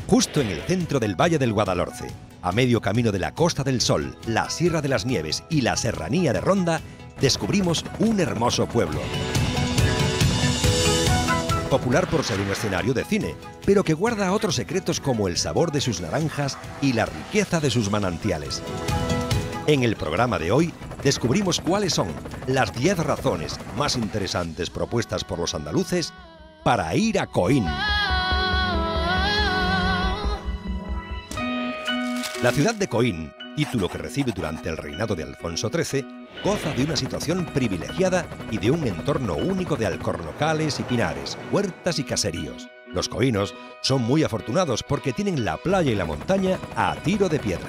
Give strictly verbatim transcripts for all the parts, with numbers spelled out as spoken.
Justo en el centro del Valle del Guadalhorce, a medio camino de la Costa del Sol, la Sierra de las Nieves y la Serranía de Ronda, descubrimos un hermoso pueblo. Popular por ser un escenario de cine, pero que guarda otros secretos como el sabor de sus naranjas y la riqueza de sus manantiales. En el programa de hoy descubrimos cuáles son las diez razones más interesantes propuestas por los andaluces para ir a Coín. La ciudad de Coín, título que recibe durante el reinado de Alfonso trece, goza de una situación privilegiada y de un entorno único de alcornocales y pinares, huertas y caseríos. Los coínos son muy afortunados porque tienen la playa y la montaña a tiro de piedra.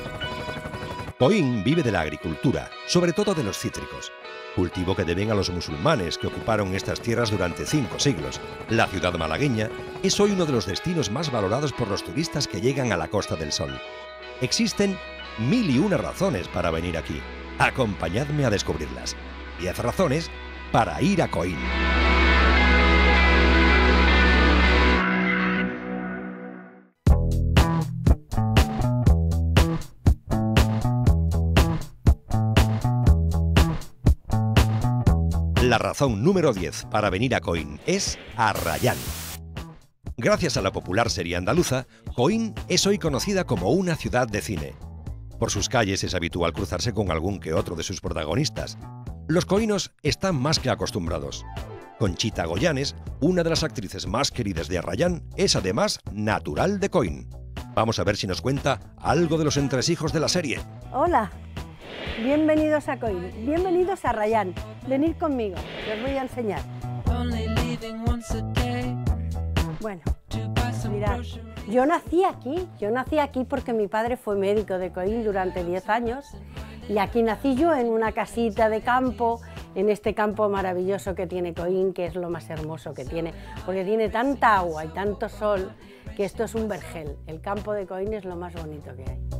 Coín vive de la agricultura, sobre todo de los cítricos, cultivo que deben a los musulmanes que ocuparon estas tierras durante cinco siglos. La ciudad malagueña es hoy uno de los destinos más valorados por los turistas que llegan a la Costa del Sol. Existen mil y una razones para venir aquí. Acompañadme a descubrirlas. diez razones para ir a Coín. La razón número diez para venir a Coín es Arrayán. Gracias a la popular serie andaluza, Coín es hoy conocida como una ciudad de cine. Por sus calles es habitual cruzarse con algún que otro de sus protagonistas. Los coínos están más que acostumbrados. Conchita Goyanes, una de las actrices más queridas de Arrayán, es además natural de Coín. Vamos a ver si nos cuenta algo de los entresijos de la serie. Hola, bienvenidos a Coín, bienvenidos a Arrayán. Venid conmigo, que os voy a enseñar. Bueno, mirad, yo nací aquí, yo nací aquí porque mi padre fue médico de Coín durante diez años y aquí nací yo en una casita de campo, en este campo maravilloso que tiene Coín, que es lo más hermoso que tiene, porque tiene tanta agua y tanto sol que esto es un vergel. El campo de Coín es lo más bonito que hay.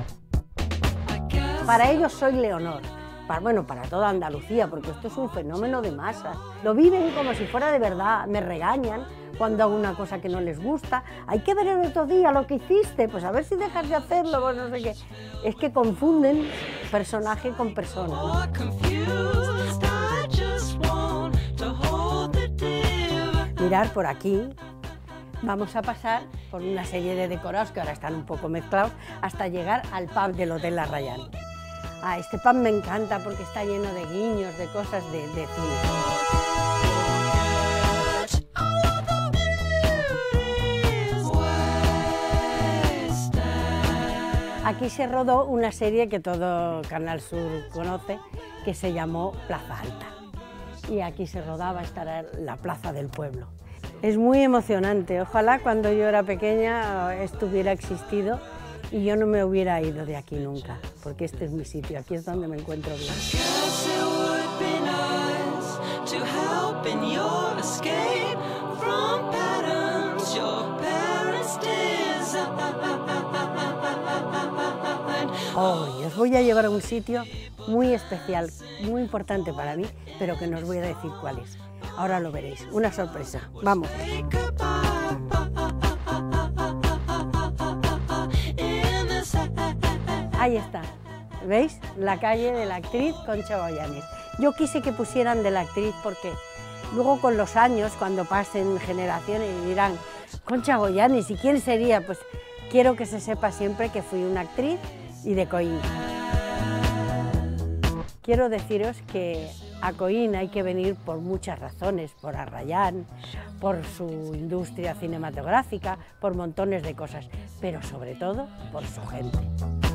Para ellos soy Leonor. Para, bueno, para toda Andalucía, porque esto es un fenómeno de masas. Lo viven como si fuera de verdad, me regañan cuando hago una cosa que no les gusta. Hay que ver el otro día lo que hiciste, pues a ver si dejas de hacerlo, pues no sé qué. Es que confunden personaje con persona, ¿no? Mirar por aquí, vamos a pasar por una serie de decorados que ahora están un poco mezclados hasta llegar al pub del Hotel Arrayán. Ah, este pub me encanta porque está lleno de guiños, de cosas de, de cine. Aquí se rodó una serie que todo Canal Sur conoce, que se llamó Plaza Alta. Y aquí se rodaba, esta era la plaza del pueblo. Es muy emocionante, ojalá cuando yo era pequeña esto hubiera existido y yo no me hubiera ido de aquí nunca, porque este es mi sitio, aquí es donde me encuentro bien. Hoy os voy a llevar a un sitio muy especial, muy importante para mí, pero que no os voy a decir cuál es. Ahora lo veréis, una sorpresa. Vamos. Ahí está, ¿veis? La calle de la actriz Concha Goyanes. Yo quise que pusieran de la actriz porque luego con los años, cuando pasen generaciones y dirán Concha Goyanes, ¿y quién sería? Pues quiero que se sepa siempre que fui una actriz y de Coín. Quiero deciros que a Coín hay que venir por muchas razones, por Arrayán, por su industria cinematográfica, por montones de cosas, pero sobre todo por su gente.